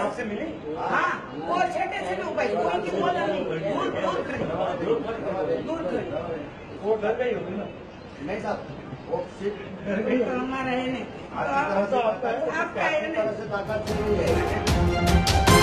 आपसे मिली? हाँ, वो छेटे से ना भाई, कोई की बोला नहीं, दूर करी। वो घर गई होगी ना? नहीं साहब, वो सीट तो हमारा है नहीं, आपका है, आपका है आपकी तरफ से ताकत से नहीं है।